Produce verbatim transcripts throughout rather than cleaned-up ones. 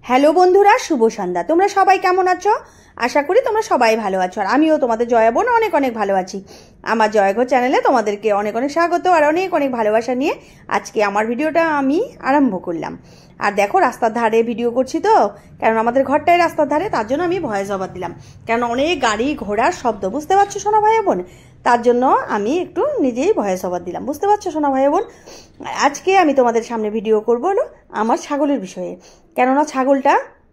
Hello বন্ধুরা, শুভ সন্ধ্যা। তোমরা সবাই কেমন আছো? আশা করি তোমরা সবাই ভালো আছো, আর আমিও তোমাদের জয়া বোন অনেক অনেক ভালো আছি। আমার জয়ঘর চ্যানেলে তোমাদেরকে অনেক অনেক স্বাগত আর অনেক অনেক ভালোবাসা নিয়ে আজকে আমার ভিডিওটা আমি আরম্ভ করলাম। আর দেখো, রাস্তার ধারে ভিডিও করছি তো, কারণ আমাদের ঘরটাই রাস্তার ধারে, তার জন্য আমি ভয়েস ওভার দিলাম। কারণ অনেক গাড়ি ঘোড়ার শব্দ, বুঝতে পারছো সোনা ভাই বোন, তার জন্য আমি একটু নিজেই ভয়েস ওভার দিলাম। বুঝতে পারছো সোনা ভাই বোন, আজকে আমি তোমাদের সামনে ভিডিও করবো হলো আমার ছাগলের বিষয়ে। কেননা ছাগলটা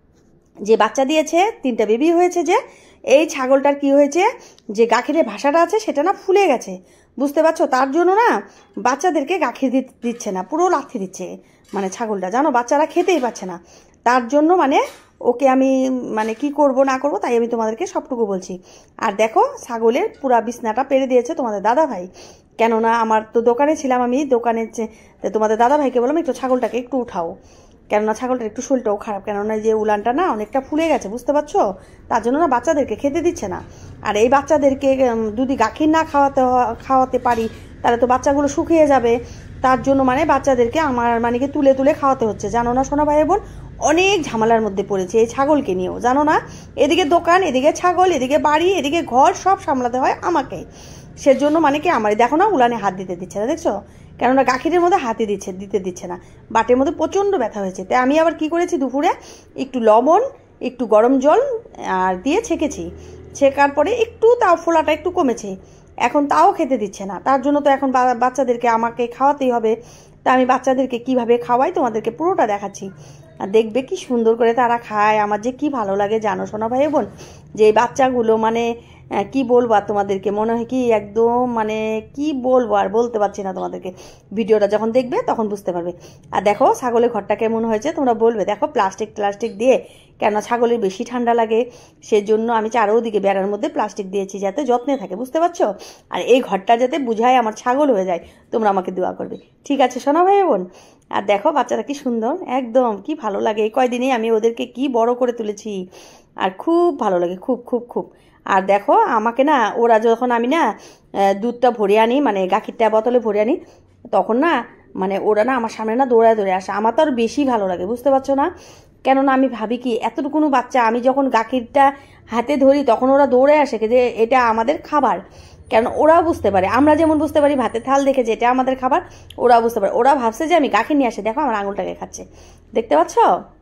যে বাচ্চা দিয়েছে, তিনটা বেবি হয়েছে, যে এই ছাগলটার কি হয়েছে, যে গাখিরের ভাষাটা আছে সেটা না ফুলে গেছে, বুঝতে পারছো। তার জন্য না বাচ্চাদেরকে গাখির দিচ্ছে না, পুরো লাথি দিচ্ছে মানে ছাগলটা, জানো, বাচ্চারা খেতেই পাচ্ছে না। তার জন্য মানে ওকে আমি মানে কি করব না করব তাই আমি তোমাদেরকে সবটুকু বলছি। আর দেখো, ছাগলের পুরা বিছনাটা পেরে দিয়েছে তোমাদের দাদা ভাই। কেননা আমার তো দোকানে ছিলাম, আমি দোকানের তোমাদের দাদা ভাইকে বললাম একটু ছাগলটাকে একটু উঠাও, কেননা ছাগলটার একটু শরীরটাও খারাপ, কেননা যে উলানটা না অনেকটা ফুলে গেছে, বুঝতে পারছো। তার জন্য না বাচ্চাদেরকে খেতে দিচ্ছে না। আর এই বাচ্চাদেরকে যদি গাখির না খাওয়াতে খাওয়াতে পারি তাহলে তো বাচ্চাগুলো শুকিয়ে যাবে। তার জন্য মানে বাচ্চাদেরকে আমার মানে কি তুলে তুলে খাওয়াতে হচ্ছে, জানো না সোনা ভাই বোন। অনেক ঝামেলার মধ্যে পড়েছে এই ছাগলকে নিয়েও, জানো না। এদিকে দোকান, এদিকে ছাগল, এদিকে বাড়ি, এদিকে ঘর, সব সামলাতে হয় আমাকে। সেজন্য মানে কি আমার দেখো না উলানে হাত দিতে দিচ্ছে না, দেখছো, কেননা গাখিরের মধ্যে হাতে দিচ্ছে দিতে দিচ্ছে না, বাটের মধ্যে প্রচণ্ড ব্যথা হয়েছে। তাই আমি আবার কি করেছি, দুপুরে একটু লবণ, একটু গরম জল আর দিয়ে ছেঁকেছি। ছেঁকার পরে একটু তাও ফোলাটা একটু কমেছে, এখন তাও খেতে দিচ্ছে না। তার জন্য তো এখন বাচ্চাদেরকে আমাকে খাওয়াতেই হবে। তা আমি বাচ্চাদেরকে কিভাবে খাওয়াই তোমাদেরকে পুরোটা দেখাচ্ছি, আর দেখবে কি সুন্দর করে তারা খায়। আমার যে কি ভালো লাগে জানো সোনা ভাই বোন, যে এই বাচ্চাগুলো মানে কি বলবো আর তোমাদেরকে, মনে হয় কি একদম মানে কি বলবো আর বলতে পারছি না তোমাদেরকে। ভিডিওটা যখন দেখবে তখন বুঝতে পারবে। আর দেখো ছাগলের ঘরটা কেমন হয়েছে তোমরা বলবে। দেখো প্লাস্টিক প্লাস্টিক দিয়ে, কেন ছাগলের বেশি ঠান্ডা লাগে সেজন্য আমি চারোদিকে বেড়ার মধ্যে প্লাস্টিক দিয়েছি যাতে যত্নে থাকে, বুঝতে পারছো। আর এই ঘরটা যাতে বুঝায় আমার ছাগল হয়ে যায়, তোমরা আমাকে দোয়া করবে, ঠিক আছে সোনা ভাই বোন। আর দেখো বাচ্চারা কি সুন্দর, একদম কি ভালো লাগে। এই কয়দিনে আমি ওদেরকে কি বড় করে তুলেছি, আর খুব ভালো লাগে, খুব খুব খুব। আর দেখো আমাকে না ওরা যখন আমি না দুধটা ভরে আনি, মানে গাখিরটা বোতলে ভরে আনি, তখন না মানে ওরা না আমার সামনে না দৌড়ায় দৌড়ে আসে। আমার তো আরও বেশি ভালো লাগে, বুঝতে পারছো না। কেননা আমি ভাবি কি এতটুকুনো বাচ্চা, আমি যখন গাখিরটা হাতে ধরি তখন ওরা দৌড়ে আসে যে এটা আমাদের খাবার। কেন ওরাও বুঝতে পারে, আমরা যেমন বুঝতে পারি ভাতের থাল দেখে যে এটা আমাদের খাবার, ওরাও বুঝতে পারে। ওরা ভাবছে যে আমি গাখির নিয়ে আসে, দেখো আমার আঙুলটাকে খাচ্ছে, দেখতে পাচ্ছ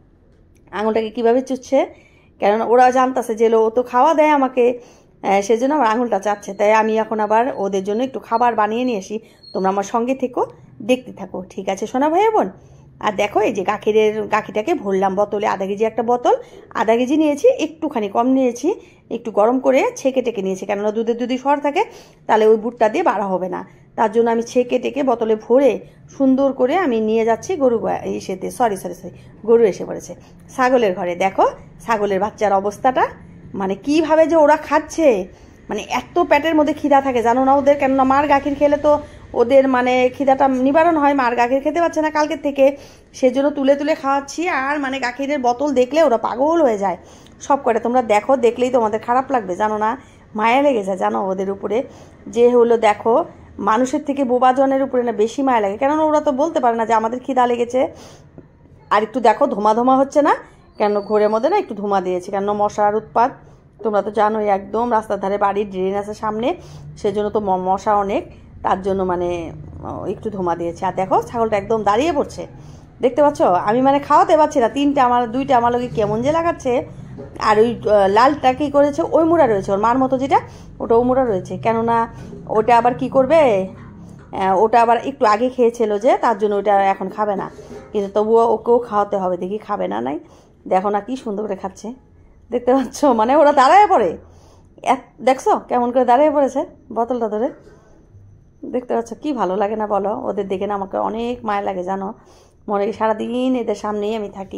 আঙুলটাকে কীভাবে চুচ্ছে। কেননা ওরা জানতেছে যে ও তো খাওয়া দেয় আমাকে, সেজন্য আমার আঙুলটা চাচ্ছে। তাই আমি এখন আবার ওদের জন্য একটু খাবার বানিয়ে নিয়ে আসি। তোমরা আমার সঙ্গে থেকো, দেখতে থাকো, ঠিক আছে সোনা ভাই বোন। আর দেখো এই যে গাখিরের গাখিটাকে ভরলাম বোতলে, আধা কেজি একটা বোতল, আধা কেজি নিয়েছি, একটুখানি কম নিয়েছি, একটু গরম করে ছেঁকে টেকে নিয়েছি। কেননা দুধের দুধই সর থাকে, তাহলে ওই বুটটা দিয়ে বাড়া হবে না। তার জন্য আমি ছেঁকে টেকে বোতলে ভরে সুন্দর করে আমি নিয়ে যাচ্ছি গরু এসেতে, সরি সরি সরি গরু এসে পড়েছে ছাগলের ঘরে। দেখো ছাগলের বাচ্চার অবস্থাটা, মানে কিভাবে যে ওরা খাচ্ছে, মানে এত পেটের মধ্যে খিদা থাকে জানো না ওদের। কেননা মার গাখির খেলে তো ওদের মানে খিদাটা নিবারণ হয়, মার গাখির খেতে পারছে না কালকের থেকে, সেজন্য তুলে তুলে খাওয়াচ্ছি। আর মানে গাখিরের বোতল দেখলে ওরা পাগল হয়ে যায় সব করে। তোমরা দেখো, দেখলেই তোমাদের খারাপ লাগবে, জানো না, মায়া লেগে যায় জানো ওদের উপরে। যে হলো দেখো, মানুষের থেকে বোবাজনের উপরে না বেশি মায়া লাগে, কেননা ওরা তো বলতে পারে না যে আমাদের খিদা লেগেছে। আর একটু দেখো ধোমা ধোমা হচ্ছে না, কেন ঘরের মধ্যে না একটু ধোঁয়া দিয়েছে, কেন মশার উৎপাত তোমরা তো জানোই, একদম রাস্তার ধারে বাড়ির ড্রেন আছে সামনে, সেজন্য তো মশা অনেক, তার জন্য মানে একটু ধোঁয়া দিয়েছে। আর দেখো ছাগলটা একদম দাঁড়িয়ে পড়ছে, দেখতে পাচ্ছ। আমি মানে খাওয়াতে পারছি না, তিনটে আমার দুইটা আমার লোকে কেমন যে লাগাচ্ছে। আর ওই লালটা কী করেছে, ওই মুড়া রয়েছে ওর মার মতো যেটা, ওটা ও মুড়া রয়েছে। কেননা ওটা আবার কি করবে, ওটা আবার একটু আগে খেয়েছিল যে, তার জন্য ওটা এখন খাবে না, কিন্তু তবুও ওকেও খাওয়াতে হবে, দেখি খাবে না নাই। দেখো না কি সুন্দর করে খাচ্ছে, দেখতে পাচ্ছ। মানে ওরা দাঁড়ায় পড়ে, দেখছো কেমন করে দাঁড়িয়ে পড়েছে বোতলটা ধরে, দেখতে পাচ্ছ কি ভালো লাগে না বলো। ওদের দেখে না আমাকে অনেক মায়া লাগে জানো, মনে হয় সারাদিন এদের সামনেই আমি থাকি।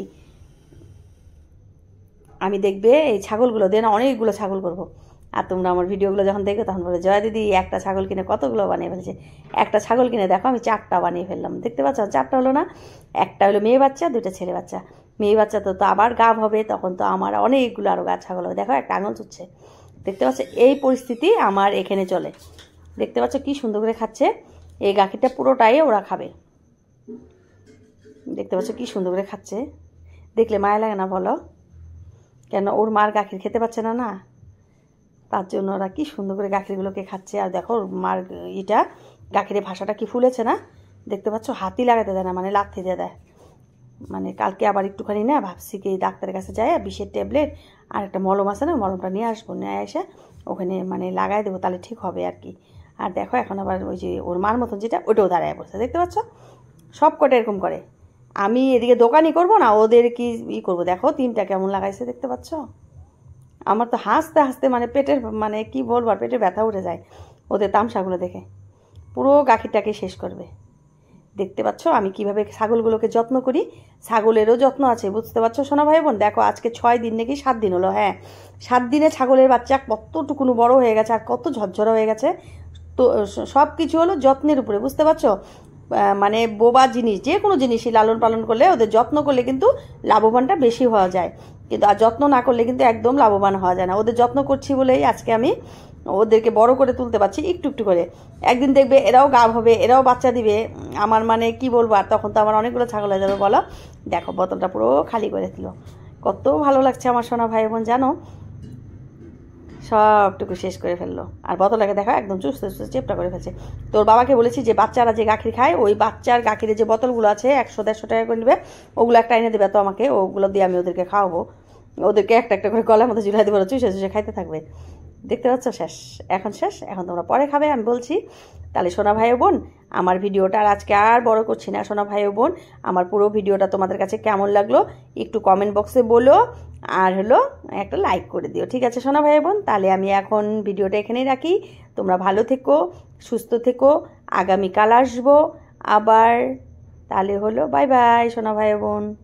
আমি দেখবে এই ছাগলগুলো দিয়ে না অনেকগুলো ছাগল করবো। আর তোমরা আমার ভিডিওগুলো যখন দেখবে তখন বলে জয়া দিদি একটা ছাগল কিনে কতগুলো বানিয়ে ফেলেছে। একটা ছাগল কিনে দেখো আমি চারটা বানিয়ে ফেললাম, দেখতে পাচ্ছ। চারটা হলো না, একটা হলো মেয়ে বাচ্চা, দুটো ছেলে বাচ্চা। মেয়ে বাচ্চা তো তো আবার গাভ হবে, তখন তো আমার অনেকগুলো আরও গা ছাগল হবে। দেখো একটা আঙুল চুচ্ছে, দেখতে পাচ্ছ। এই পরিস্থিতি আমার এখানে চলে, দেখতে পাচ্ছ কি সুন্দর করে খাচ্ছে। এই গাখিরটা পুরোটাই ওরা খাবে, দেখতে পাচ্ছ কি সুন্দর করে খাচ্ছে। দেখলে মায়া লাগে না বলো? কেন ওর মার গাখির খেতে পাচ্ছে না না, তার জন্য ওরা কি সুন্দর করে গাখিরগুলোকে খাচ্ছে। আর দেখো ওর মার ইটা গাখিরের ভাষাটা কি ফুলেছে না, দেখতে পাচ্ছ? হাতি লাগাতে দেয় না, মানে লাথি দিয়ে দেয়। মানে কালকে আবার একটুখানি না ভাবছি কি ডাক্তারের কাছে যাই, বিষের ট্যাবলেট আর একটা মলম আছে না, মলমটা নিয়ে আসবো, নিয়ে এসে ওখানে মানে লাগাই দেবো, তাহলে ঠিক হবে আর কি। আর দেখো এখন আবার ওই যে ওর মার মতন যেটা, ওটাও দাঁড়ায় বসে, দেখতে পাচ্ছ? সব কটা এরকম করে। আমি এদিকে দোকানই করবো না, ওদের কি ই করবো? দেখো তিনটা কেমন লাগাইছে, দেখতে পাচ্ছ? আমার তো হাসতে হাসতে মানে পেটের মানে কি বলবো, আর পেটের ব্যথা উঠে যায় ওদের তামসাগুলো দেখে। পুরো গাখিরটাকে শেষ করবে। দেখতে পাচ্ছ আমি কিভাবে ছাগলগুলোকে যত্ন করি? ছাগলেরও যত্ন আছে, বুঝতে পারছো সোনা ভাই বোন? দেখো আজকে ছয় দিন নাকি সাত দিন হলো, হ্যাঁ সাত দিনে ছাগলের বাচ্চা কতটুকুনো বড় হয়ে গেছে আর কত ঝরঝরা হয়ে গেছে। তো সব কিছু হলো যত্নের উপরে, বুঝতে পারছো? মানে বোবা জিনিস, যে কোনো জিনিসই লালন পালন করলে, ওদের যত্ন করলে কিন্তু লাভবানটা বেশি হওয়া যায়, কিন্তু আর যত্ন না করলে কিন্তু একদম লাভবান হওয়া যায় না। ওদের যত্ন করছি বলেই আজকে আমি ওদেরকে বড় করে তুলতে পারছি একটু একটু করে। একদিন দেখবে এরাও গাভ হবে, এরাও বাচ্চা দিবে। আমার মানে কি বলবো, আর তখন তো আমার অনেকগুলো ছাগল হয়ে যাবে বলো। দেখো বোতলটা পুরো খালি করে দিল, কত ভালো লাগছে আমার সোনা ভাই বোন জানো, সবটুকু শেষ করে ফেললো। আর বোতলটাকে দেখো একদম চুস্ত চুস্ত চেপটা করে ফেলছে। তোর বাবাকে বলেছি যে বাচ্চারা যে গাখির খায়, ওই বাচ্চার গাখিরের যে বোতলগুলো আছে একশো দেড়শো টাকা করে নেবে, ওগুলো একটা এনে দেবে তো আমাকে, ওগুলো দিয়ে আমি ওদেরকে খাওয়াবো। ওদেরকে একটা একটা করে গলার মধ্যে ঝুলাই দেবো, চুষে চুষে খাইতে থাকবে। দেখতে পাচ্ছ? শেষ, এখন শেষ, এখন তোমরা পরে খাবে আমি বলছি। তাহলে সোনা ভাই বোন আমার ভিডিওটা আর আজকে আর বড় করছি না। সোনা ভাই বোন আমার পুরো ভিডিওটা তোমাদের কাছে কেমন লাগলো একটু কমেন্ট বক্সে বলো, আর হলো একটা লাইক করে দিও, ঠিক আছে সোনা ভাই বোন? তাহলে আমি এখন ভিডিওটা এখানেই রাখি। তোমরা ভালো থেকো, সুস্থ থেকো, আগামীকাল আসবো আবার। তাহলে হলো বাই বাই সোনা ভাই বোন।